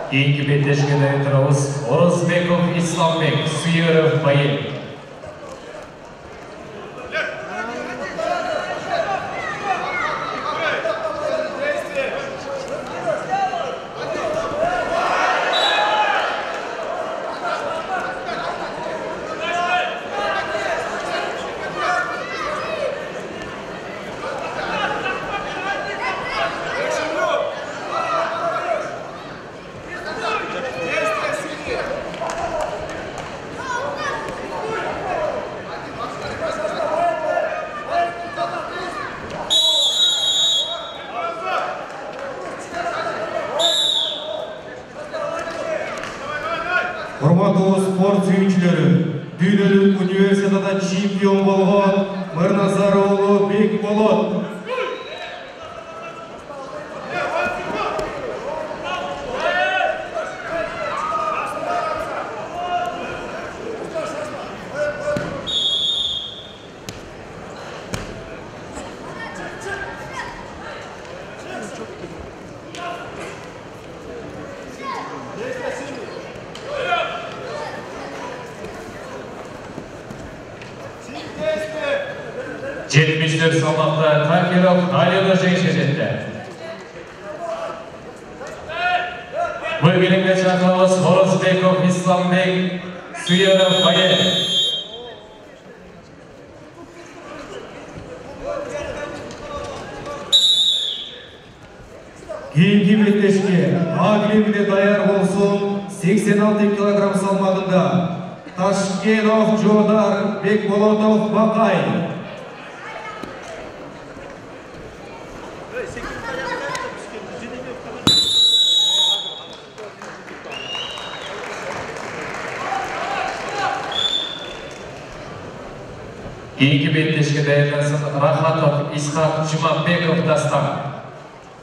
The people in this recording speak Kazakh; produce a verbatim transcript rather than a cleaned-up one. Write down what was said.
Кейінгі беттешке дайындырауыз Орозбеков Исламбек, Сүйеров Байел. Hurmatlı sport suyuncuları, Dünyalük Üniversitede çempion bolğan Mirnazaroğlu Bekbolot. жетимиш төрт салмақта Такиров Алена жеңішеді. Бұл келіңге шақырауыз Орозбеков Исламбек, Сүйеров Байел. Кейінгі беттешке Агребіде даяр болсын сексен алты килограмм салмағында Ташкенов Жодар, Бекболотов Бақай. Кейінгі беттешке дайындасын Рахатов Исхақ Жұмабеков Дастан.